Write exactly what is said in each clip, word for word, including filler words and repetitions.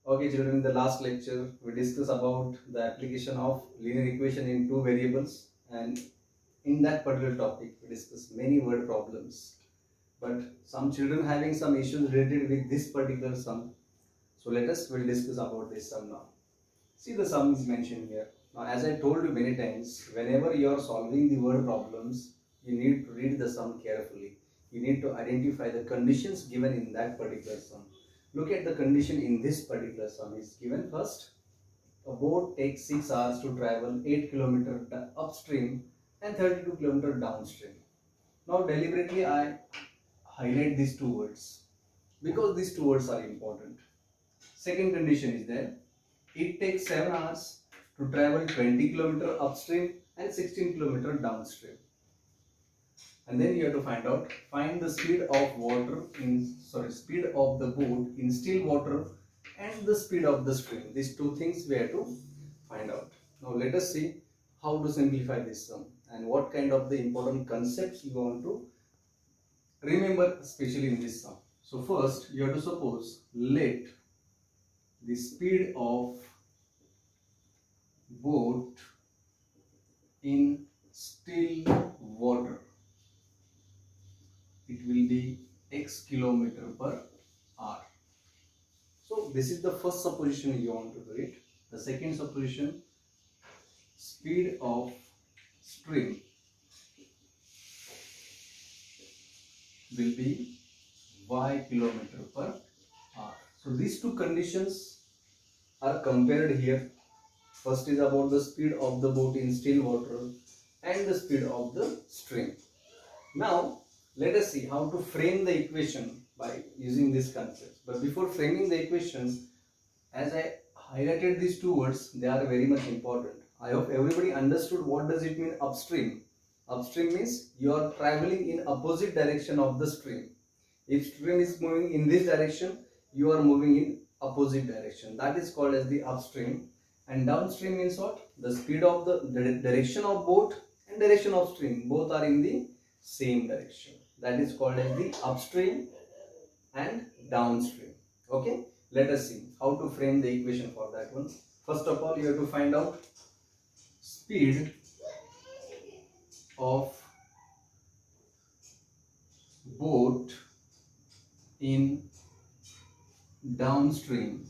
Okay children, in the last lecture we discussed about the application of linear equation in two variables, and in that particular topic we discussed many word problems. But some children having some issues related with this particular sum. So let us will discuss about this sum now. See, the sum is mentioned here. Now as I told you many times, whenever you are solving the word problems, you need to read the sum carefully. You need to identify the conditions given in that particular sum. Look at the condition in this particular sum is given. First, a boat takes six hours to travel eight kilometers upstream and thirty-two kilometers downstream. Now deliberately I highlight these two words because these two words are important. Second condition is there. It takes seven hours to travel twenty kilometers upstream and sixteen kilometers downstream. And then you have to find out, find the speed of water in, sorry, speed of the boat in still water and the speed of the stream. These two things we have to find out. Now let us see how to simplify this sum and what kind of the important concepts you want to remember, especially in this sum. So first you have to suppose, let the speed of boat in still water, it will be x kilometer per hour. So this is the first supposition you want to do it. The second supposition, speed of stream will be y kilometer per hour. So these two conditions are compared here. First is about the speed of the boat in still water and the speed of the stream. Now let us see how to frame the equation by using this concept. But before framing the equation, as I highlighted these two words, they are very much important. I hope everybody understood what does it mean upstream. Upstream means you are traveling in opposite direction of the stream. If stream is moving in this direction, you are moving in opposite direction. That is called as the upstream. And downstream means what? The speed of the direction of boat and direction of stream, both are in the same direction. That is called as the upstream and downstream. Okay, let us see how to frame the equation for that one. First of all, you have to find out speed of boat in downstream.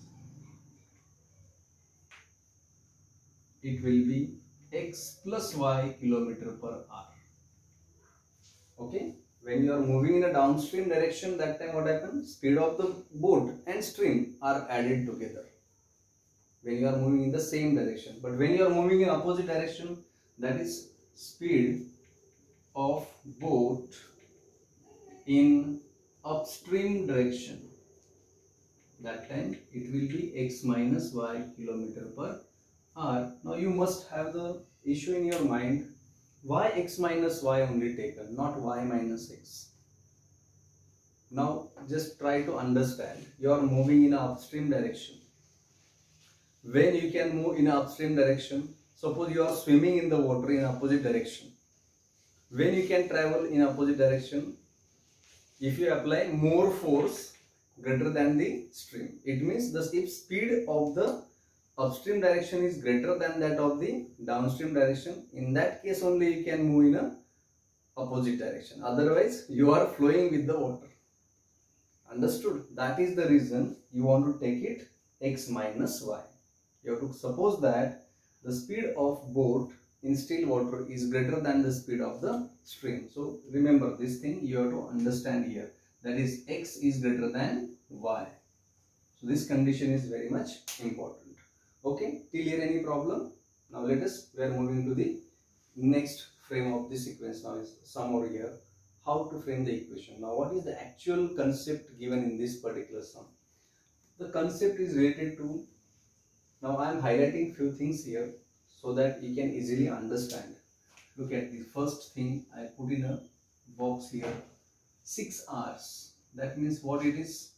It will be x plus y kilometer per hour. Okay, when you are moving in a downstream direction, that time what happens? Speed of the boat and stream are added together when you are moving in the same direction. But when you are moving in opposite direction, that is speed of boat in upstream direction, that time it will be x minus y kilometer per hour. Now you must have the issue in your mind, why x minus y only taken, not y minus x. Now just try to understand, you are moving in an upstream direction. When you can move in an upstream direction, suppose you are swimming in the water in opposite direction. When you can travel in opposite direction, if you apply more force greater than the stream, it means the if speed of the upstream direction is greater than that of the downstream direction, in that case only you can move in a opposite direction. Otherwise you are flowing with the water. Understood? That is the reason you want to take it x minus y. You have to suppose that the speed of boat in still water is greater than the speed of the stream. So remember this thing you have to understand here, that is x is greater than y. So this condition is very much important. Okay, till here any problem? Now let us, we are moving to the next frame of the sequence. Now is sum over here. How to frame the equation. Now what is the actual concept given in this particular sum? The concept is related to, now I am highlighting few things here so that you can easily understand. Look at the first thing I put in a box here, six hours. That means what it is?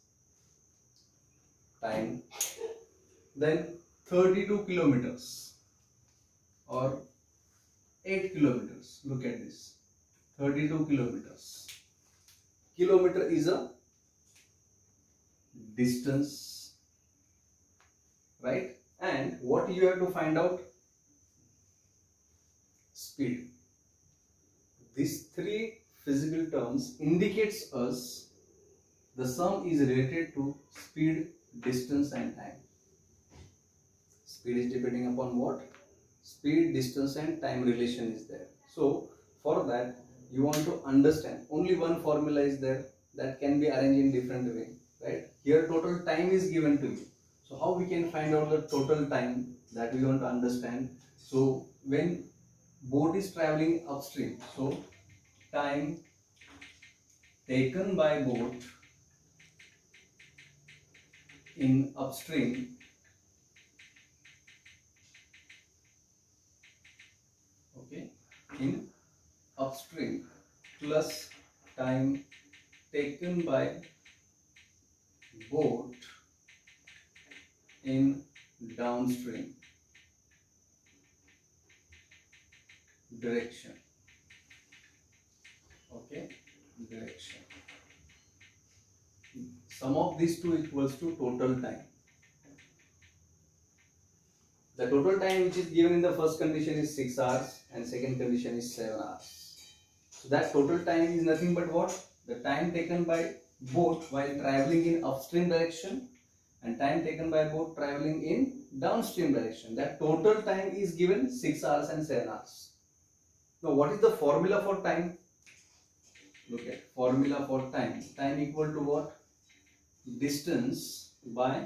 Time. Then thirty-two kilometers or eight kilometers. Look at this, thirty-two kilometers. Kilometer is a distance right? And what you have to find out? Speed. These three physical terms indicates us the sum is related to speed, distance and time. Speed is depending upon what? Speed, distance and time relation is there. So for that you want to understand only one formula is there that can be arranged in different way, right? Here total time is given to you. So how we can find out the total time, that we want to understand. So when boat is traveling upstream, so time taken by boat in upstream okay in upstream plus time taken by boat in downstream direction. Okay, direction. Sum of these two equals to total time. The total time which is given in the first condition is six hours and second condition is seven hours. So that total time is nothing but what? The time taken by boat while traveling in upstream direction and time taken by boat traveling in downstream direction. That total time is given six hours and seven hours. Now what is the formula for time? Look at formula for time. Time equal to what? Distance by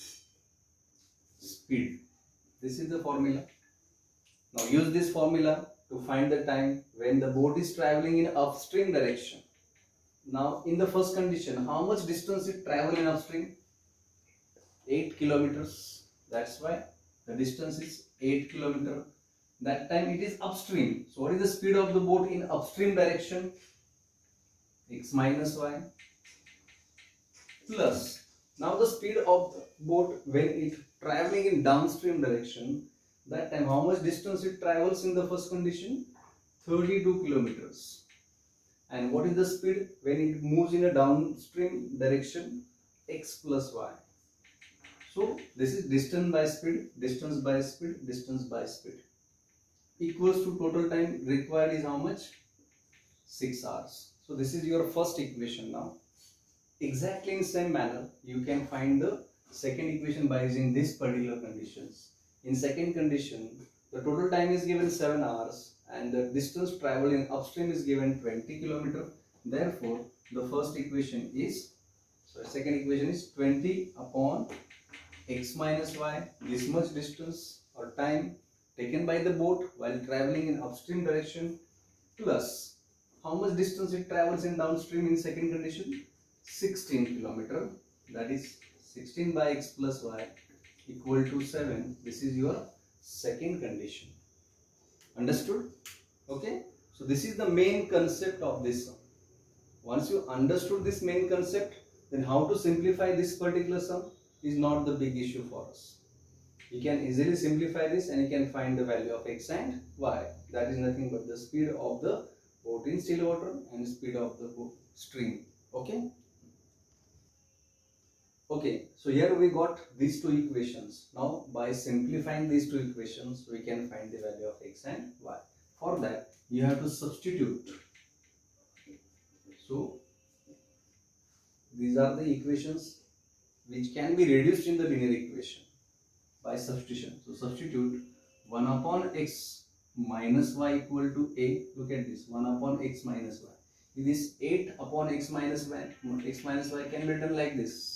speed. This is the formula. Now use this formula to find the time when the boat is traveling in upstream direction. Now in the first condition, how much distance it travel in upstream? eight kilometers. That's why the distance is eight kilometers. That time it is upstream. So what is the speed of the boat in upstream direction? X minus y plus. Now the speed of the boat when it traveling in downstream direction, that time how much distance it travels in the first condition? thirty-two kilometers. And what is the speed when it moves in a downstream direction? X plus y. So this is distance by speed, distance by speed, distance by speed. Equals to total time required is how much? six hours. So this is your first equation. Now exactly in same manner you can find the second equation by using these particular conditions. In second condition the total time is given seven hours and the distance traveled in upstream is given twenty kilometers. Therefore the first equation is, so second equation is twenty upon x minus y, this much distance or time taken by the boat while traveling in upstream direction, plus how much distance it travels in downstream in second condition? sixteen kilometers. That is sixteen by x plus y equal to seven. This is your second condition. Understood? Okay. So this is the main concept of this sum. Once you understood this main concept, then how to simplify this particular sum is not the big issue for us. You can easily simplify this and you can find the value of x and y. That is nothing but the speed of the boat in still water and speed of the boat stream. Okay. Okay, so here we got these two equations. Now by simplifying these two equations we can find the value of x and y. For that you have to substitute. So these are the equations which can be reduced in the linear equation by substitution. So substitute one upon x minus y equal to a. Look at this, one upon x minus y. This eight upon x minus y, x minus y can be written like this.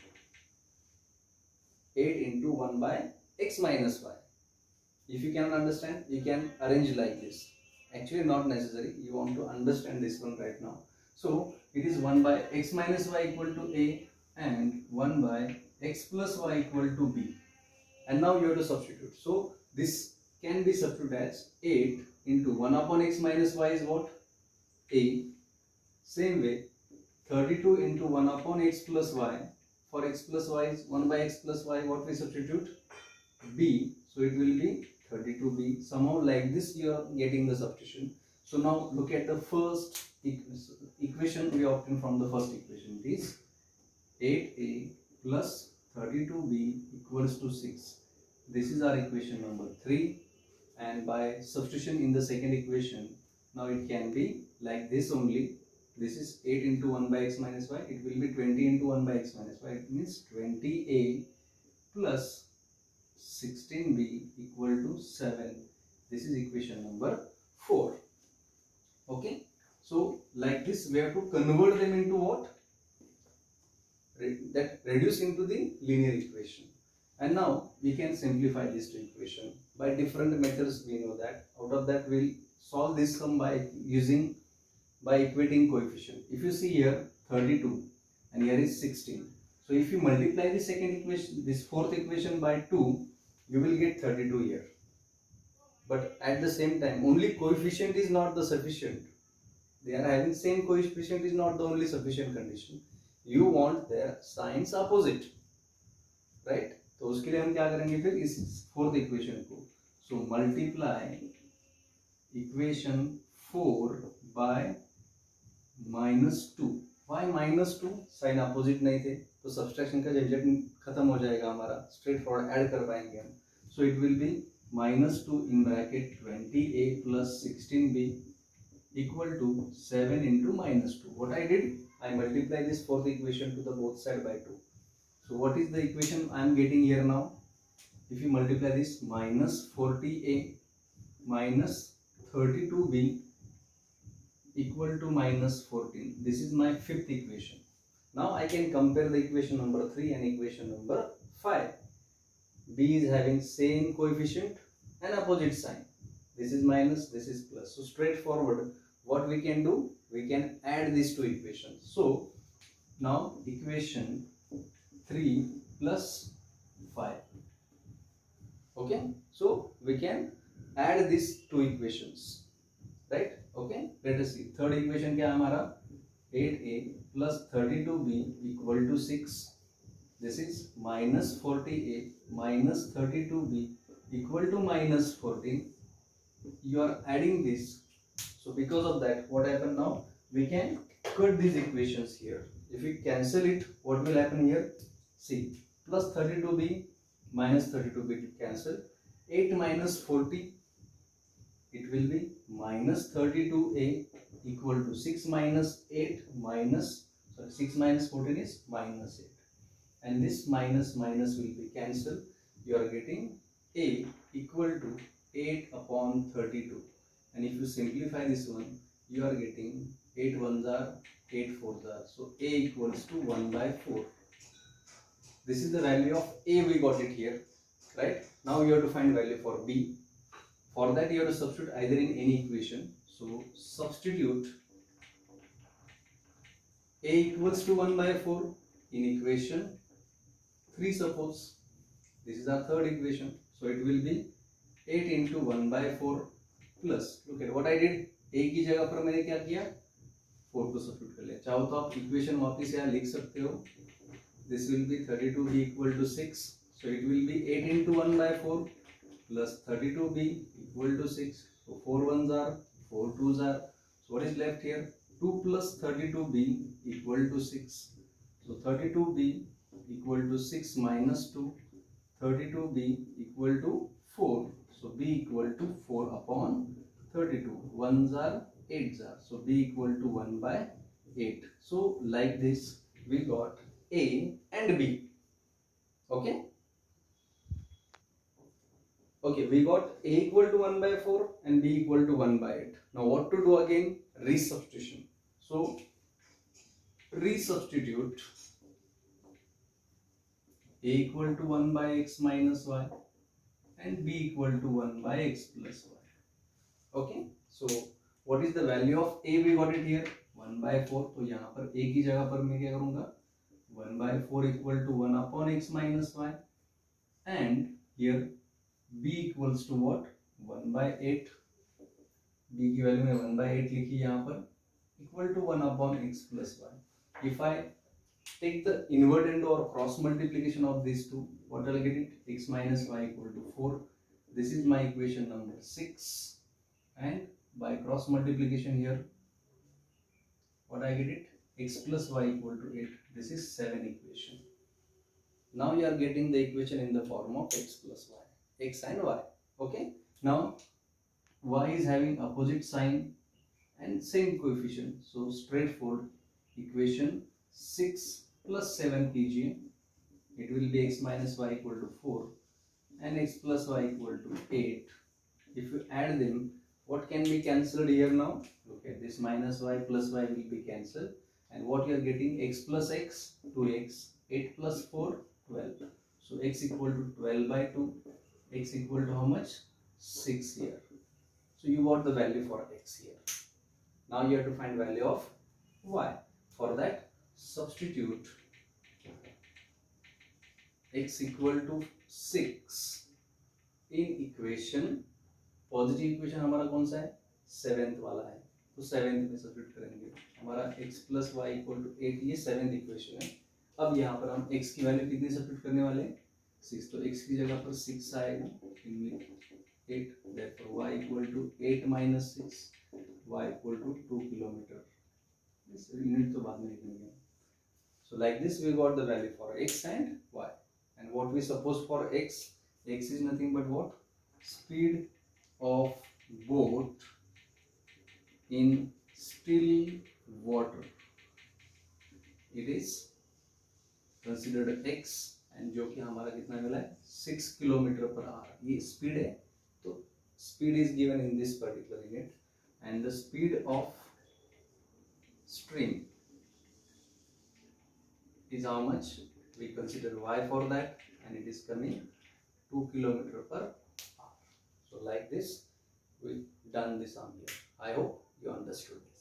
eight into one by x minus y. If you cannot understand, you can arrange like this. Actually not necessary, you want to understand this one right now. So it is one by x minus y equal to a and one by x plus y equal to b. And now you have to substitute. So this can be substituted as eight into one upon x minus y is what? A. Same way thirty-two into one upon x plus y. For x plus y is one by x plus y, what we substitute? B. So it will be thirty-two b. Somehow like this you are getting the substitution. So now look at the first equation we obtained from the first equation. It is eight a plus thirty-two b equals to six. This is our equation number three, and by substitution in the second equation, now it can be like this only. This is eight into one by x minus y. It will be twenty into one by x minus y. It means twenty a plus sixteen b equal to seven. This is equation number four. Okay. So like this we have to convert them into what? That reduce into the linear equation. And now we can simplify this to equation by different methods. We know that. Out of that we'll solve this sum by using by equating coefficient. If you see here thirty-two and here is sixteen. So if you multiply the second equation, this fourth equation by two, you will get thirty-two here. But at the same time, only coefficient is not the sufficient. They are having same coefficient is not the only sufficient condition. You want their signs opposite, right? तो उसके लिए हम क्या करेंगे फिर इस fourth equation को. So multiply equation four by minus two. Why minus two? Sign opposite नहीं थे तो सब्सट्रैक्शन का झंझट खत्म हो जाएगा हमारा. स्ट्रेट फॉरवर्ड ऐड कर पाएंगे हम. So it will be minus two in bracket twenty a plus sixteen b equal to seven into minus two. What I did? I multiply this fourth equation to the both side by two. So what is the equation I am getting here now? If you multiply this, minus forty a minus thirty-two b equal to minus fourteen. This is my fifth equation. Now I can compare the equation number three and equation number five. B is having same coefficient and opposite sign. This is minus, this is plus. So straightforward, what we can do? We can add these two equations. So now equation three plus five. Okay, so we can add these two equations, right? Okay, let us see. Third equation क्या है हमारा? eight a plus thirty-two b equal to six. This is minus forty a minus thirty-two b equal to minus fourteen. You are adding this. So because of that, what happened now? We can cut these equations here. If we cancel it, what will happen here? See, plus thirty-two b minus thirty-two b cancel. eight minus forty, it will be minus thirty-two a equal to six minus eight minus, sorry, six minus fourteen is minus eight. And this minus minus will be cancelled. You are getting a equal to eight upon thirty-two. And if you simplify this one, you are getting eight ones are, eight fours are. So a equals to one by four. This is the value of a, we got it here, right? Now you have to find value for b. For that you have to substitute either in any equation. So substitute a equals to one by four in equation three, suppose. This is our third equation. So it will be eight into one by four plus, look at what I did. a की जगह पर मैंने क्या किया? four को substitute कर लिया. चाहो तो आप इक्वेशन वापस यहाँ लिख सकते हो. This will be thirty-two b equal to six. So it will be eight into one by four plus thirty-two b equal to six. So four ones are, four twos are. So what is left here? two plus thirty-two b equal to six. So thirty-two b equal to six minus two. thirty-two b equal to four. So b equal to four upon thirty-two. Ones are, eights are. So b equal to one by eight. So like this we got a and b. Okay. Okay, we got a equal to one by four and b equal to one by eight. Now what to do again? Resubstitution. So resubstitute a equal to one by x minus y and b equal to one by x plus y. Okay, so what is the value of a? We got it here one by four. तो यहाँ पर a की जगह पर मैं क्या करूँगा? one by four equal to one upon x minus y, and here b equals to what? one by eight. b की वैल्यू में one by eight लिखी यहाँ पर, equal to one upon x plus y. If I take the inverted or cross multiplication of these two, what will I get it? X minus y equal to four. This is my equation number six, and by cross multiplication here, what I get it? X plus y equal to eight. This is seven equation. Now you are getting the equation in the form of x plus y, x and y. Okay. Now y is having opposite sign and same coefficient, so straightforward equation six plus seven P G M. It will be x minus y equal to four and x plus y equal to eight. If you add them, what can be cancelled here now? Look at this, minus y plus y will be cancelled, and what you are getting, x plus x, two x, eight plus four, twelve. So x equal to twelve by two, x equal to how much? six here. So you got the value for x here. Now you have to find value of y. For that, substitute x equal to six in equation. Positive equation हमारा कौन सा है? Seventh वाला है, तो seventh में substitute करेंगे. हमारा x plus y equal to eight, ये सेवेंथ इक्वेशन है. अब यहाँ पर हम x की वैल्यू कितनी सब्स्टिट्यूट करने वाले हैं? सिक्स. तो x की जगह पर सिक्स आएगा, eight. Therefore y equal to eight minus six, y equal to two kilometre. इस यूनिट तो बाद में लिखेंगे. So like this we got the value for x and y. And what we suppose for x, x is nothing but what? Speed of boat in still water. It is considered x, and जो कि हमारा कितना मिला है? Six kilometre per hour. ये speed है, तो speed is given in this particular unit, and the speed of stream is how much? We consider y for that, and it is coming two kilometer per hour. So like this we done this on here. I hope you understood this.